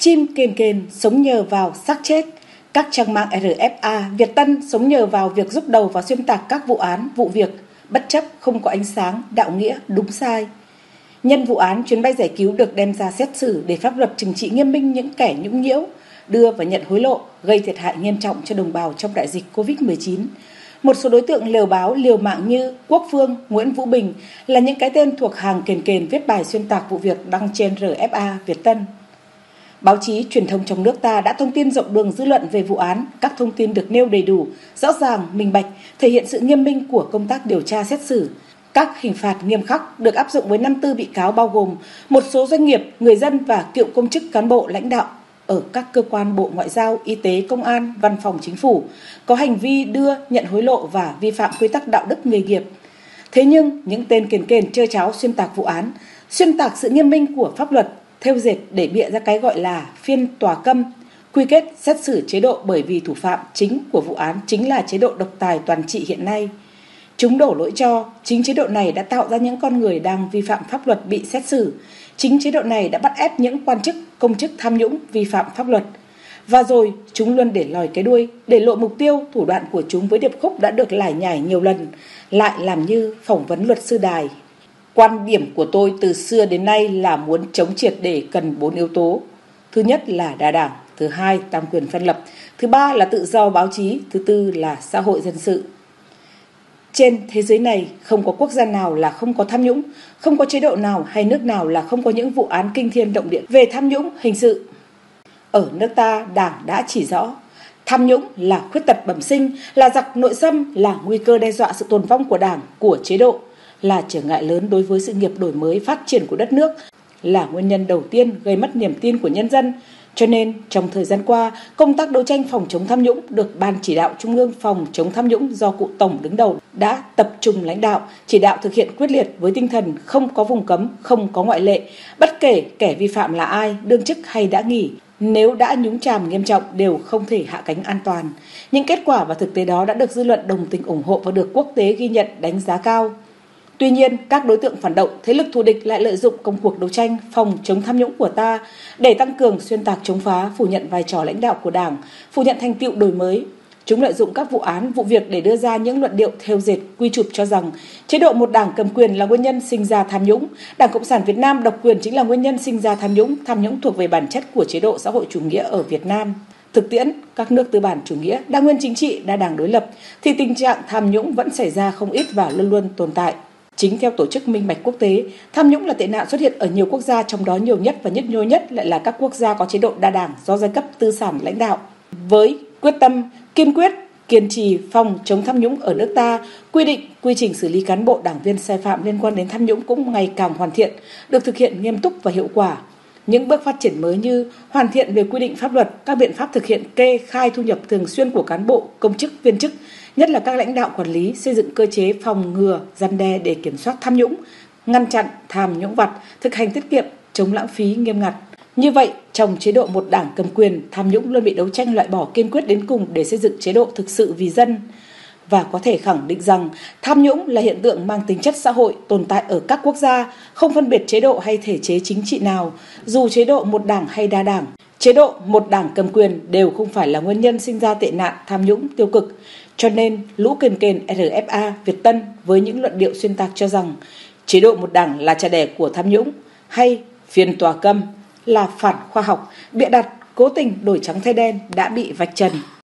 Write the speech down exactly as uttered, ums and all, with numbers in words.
Chim kền kền sống nhờ vào xác chết. Các trang mạng rờ ép a, Việt Tân sống nhờ vào việc giúp đầu và xuyên tạc các vụ án, vụ việc, bất chấp không có ánh sáng, đạo nghĩa, đúng sai. Nhân vụ án chuyến bay giải cứu được đem ra xét xử để pháp luật trừng trị nghiêm minh những kẻ nhũng nhiễu, đưa và nhận hối lộ, gây thiệt hại nghiêm trọng cho đồng bào trong đại dịch covid mười chín. Một số đối tượng lều báo, liều mạng như Quốc Phương, Nguyễn Vũ Bình là những cái tên thuộc hàng kền kền viết bài xuyên tạc vụ việc đăng trên rờ ép a, Việt Tân. Báo chí, truyền thông trong nước ta đã thông tin rộng đường dư luận về vụ án, các thông tin được nêu đầy đủ, rõ ràng, minh bạch, thể hiện sự nghiêm minh của công tác điều tra xét xử. Các hình phạt nghiêm khắc được áp dụng với năm mươi tư bị cáo bao gồm một số doanh nghiệp, người dân và cựu công chức cán bộ lãnh đạo ở các cơ quan Bộ Ngoại giao, Y tế, Công an, Văn phòng Chính phủ có hành vi đưa, nhận hối lộ và vi phạm quy tắc đạo đức nghề nghiệp. Thế nhưng, những tên kền kền chơi cháo xuyên tạc vụ án, xuyên tạc sự nghiêm minh của pháp luật, thêu dệt để bịa ra cái gọi là phiên tòa câm, quy kết xét xử chế độ bởi vì thủ phạm chính của vụ án chính là chế độ độc tài toàn trị hiện nay. Chúng đổ lỗi cho chính chế độ này đã tạo ra những con người đang vi phạm pháp luật bị xét xử. Chính chế độ này đã bắt ép những quan chức, công chức tham nhũng vi phạm pháp luật. Và rồi chúng luôn để lòi cái đuôi, để lộ mục tiêu, thủ đoạn của chúng với điệp khúc đã được lải nhải nhiều lần, lại làm như phỏng vấn luật sư Đài. Quan điểm của tôi từ xưa đến nay là muốn chống triệt để cần bốn yếu tố. Thứ nhất là đa đảng, thứ hai tam quyền phân lập, thứ ba là tự do báo chí, thứ tư là xã hội dân sự. Trên thế giới này không có quốc gia nào là không có tham nhũng, không có chế độ nào hay nước nào là không có những vụ án kinh thiên động địa về tham nhũng hình sự. Ở nước ta, Đảng đã chỉ rõ, tham nhũng là khuyết tật bẩm sinh, là giặc nội xâm, là nguy cơ đe dọa sự tồn vong của Đảng, của chế độ, là trở ngại lớn đối với sự nghiệp đổi mới phát triển của đất nước, là nguyên nhân đầu tiên gây mất niềm tin của nhân dân. Cho nên, trong thời gian qua, công tác đấu tranh phòng chống tham nhũng được Ban Chỉ đạo Trung ương phòng chống tham nhũng do cụ Tổng đứng đầu đã tập trung lãnh đạo, chỉ đạo thực hiện quyết liệt với tinh thần không có vùng cấm, không có ngoại lệ, bất kể kẻ vi phạm là ai, đương chức hay đã nghỉ. Nếu đã nhúng chàm nghiêm trọng đều không thể hạ cánh an toàn. Những kết quả và thực tế đó đã được dư luận đồng tình ủng hộ và được quốc tế ghi nhận đánh giá cao. Tuy nhiên, các đối tượng phản động, thế lực thù địch lại lợi dụng công cuộc đấu tranh phòng chống tham nhũng của ta để tăng cường xuyên tạc chống phá, phủ nhận vai trò lãnh đạo của Đảng, phủ nhận thành tựu đổi mới. Chúng lợi dụng các vụ án, vụ việc để đưa ra những luận điệu thêu dệt, quy chụp cho rằng chế độ một đảng cầm quyền là nguyên nhân sinh ra tham nhũng, Đảng Cộng sản Việt Nam độc quyền chính là nguyên nhân sinh ra tham nhũng, tham nhũng thuộc về bản chất của chế độ xã hội chủ nghĩa ở Việt Nam. Thực tiễn, các nước tư bản chủ nghĩa, đa nguyên chính trị, đa đảng đối lập thì tình trạng tham nhũng vẫn xảy ra không ít và luôn luôn tồn tại. Chính theo Tổ chức Minh bạch Quốc tế, tham nhũng là tệ nạn xuất hiện ở nhiều quốc gia, trong đó nhiều nhất và nhức nhối nhất lại là các quốc gia có chế độ đa đảng do giai cấp tư sản lãnh đạo. Với quyết tâm kiên quyết, kiên trì phòng chống tham nhũng ở nước ta, quy định, quy trình xử lý cán bộ đảng viên sai phạm liên quan đến tham nhũng cũng ngày càng hoàn thiện, được thực hiện nghiêm túc và hiệu quả. Những bước phát triển mới như hoàn thiện về quy định pháp luật, các biện pháp thực hiện kê khai thu nhập thường xuyên của cán bộ, công chức, viên chức, nhất là các lãnh đạo quản lý, xây dựng cơ chế phòng ngừa, răn đe để kiểm soát tham nhũng, ngăn chặn tham nhũng vặt, thực hành tiết kiệm, chống lãng phí nghiêm ngặt. Như vậy, trong chế độ một đảng cầm quyền, tham nhũng luôn bị đấu tranh loại bỏ kiên quyết đến cùng để xây dựng chế độ thực sự vì dân. Và có thể khẳng định rằng tham nhũng là hiện tượng mang tính chất xã hội tồn tại ở các quốc gia, không phân biệt chế độ hay thể chế chính trị nào, dù chế độ một đảng hay đa đảng. Chế độ một đảng cầm quyền đều không phải là nguyên nhân sinh ra tệ nạn tham nhũng tiêu cực. Cho nên, lũ kền kền rờ ép a, Việt Tân với những luận điệu xuyên tạc cho rằng chế độ một đảng là cha đẻ của tham nhũng hay phiên tòa câm là phản khoa học, bịa đặt, cố tình đổi trắng thay đen đã bị vạch trần.